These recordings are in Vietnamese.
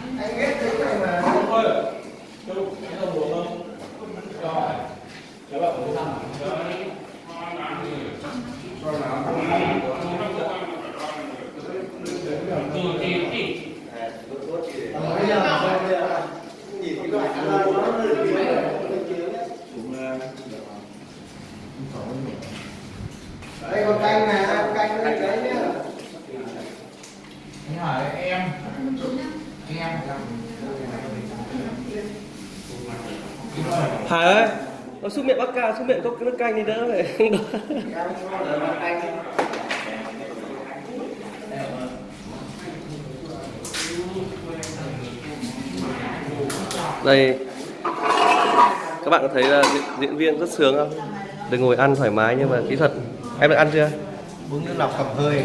Anh ghét cái này mà. Không ơi. Cái đồng hồ không? Cho. Các bạn có thằng. Đây con canh này, con canh đây đấy nhá. Em. Hải ơi, nó xúc miệng bác ca, xúc miệng có nước canh đi đỡ vậy. Đây, các bạn có thấy là diễn viên rất sướng không? Được ngồi ăn thoải mái nhưng mà kỹ thuật. Em được ăn chưa? Uống nước lọc cầm hơi.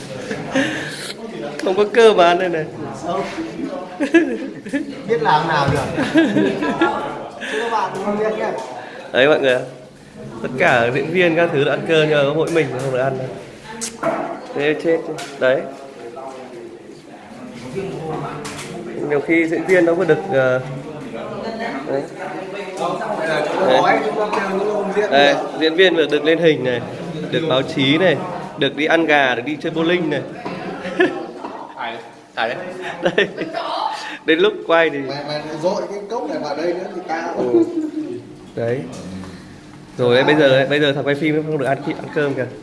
Không có cơ mà ăn đây này. Biết làm nào được. Chứ các bạn không biết nhé. Đấy mọi người, tất cả diễn viên các thứ đã ăn cơm nhưng mà có mỗi mình không được ăn đâu. Thế chết đấy. Nhiều khi diễn viên nó có được đấy. Đấy, diễn viên được lên hình này, được báo chí này, được đi ăn gà, được đi chơi bowling này. Thải đấy. Đây. Đến lúc quay thì Mày dội cái cốc này vào đây nữa thì tao. đấy. Rồi đấy, bây giờ thằng quay phim nó không được ăn cơm kìa.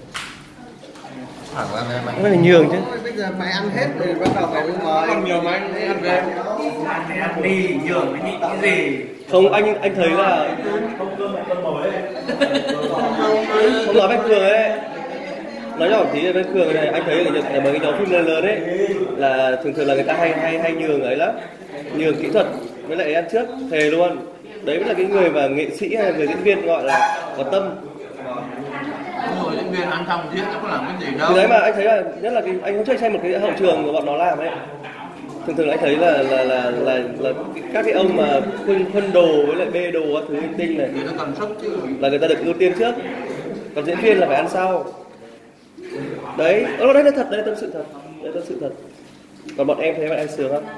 Nó phải nhường chứ. Bây giờ mày ăn hết rồi bắt đầu mày mới mời. Còn nhiều mà anh ăn về. Ăn đi, nhường mới nhịn cái gì. Không, anh thấy là Không cơm mà cơm mồi ấy. không nói với Cường ấy, nói nhỏ tí với Cường này, anh thấy là mấy cái nhóm phim lớn lớn ấy là thường là người ta hay nhường ấy lắm, nhường kỹ thuật với lại ăn trước, thề luôn. Đấy mới là cái người mà nghệ sĩ hay người diễn viên gọi là có tâm. Rồi diễn viên ăn xong diễn nó có làm cái gì đâu. Thì đấy mà anh thấy là nhất là anh không chơi xem một cái hậu trường của bọn nó làm ấy. Thường anh thấy là các cái ông mà khuân đồ với lại bê đồ các thứ linh tinh này Thì nó cần sức chứ. là người ta được ưu tiên trước, còn diễn viên là phải ăn sau. Đấy, đấy là thật, đấy là tâm sự thật, đấy là sự thật. Còn bọn em thấy bọn em sướng lắm.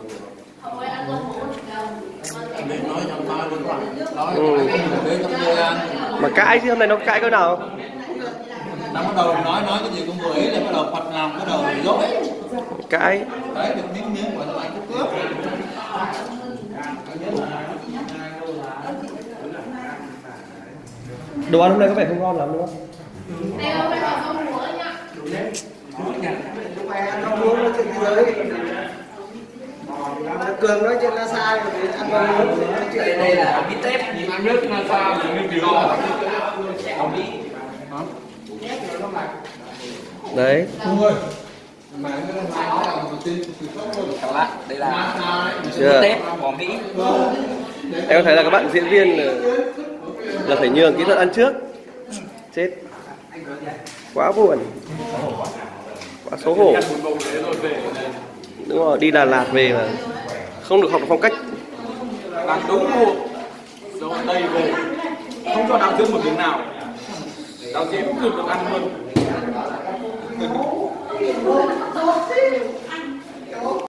Nói trong tai vẫn nói Mà cãi chứ hôm nay nó cãi cái nào? nó bắt đầu nói cái gì cũng vừa ý là bắt đầu phật lòng, bắt đầu dối. Cãi. Đấy, được miếng của anh Cúc cướp. Đồ ăn hôm nay có vẻ không ngon lắm đúng không? Không muốn nói chuyện thế giới. Cường nói chuyện NASA rồi thì ăn cơm nói chuyện. Đây là bít tết. Ăn nước NASA thì như kỳ ho. Đấy. Đây là Chưa? Tết của Mỹ. Em có thấy là các bạn diễn viên là phải nhường kỹ thuật ăn trước. Chết. Quá buồn. Quá xấu hổ. Đúng rồi, đi Đà Lạt về mà không được học được phong cách. Làm đúng luôn. Rồi đây về. Không cho đạo diễn một tiếng nào. Đạo diễn cũng được ăn hơn.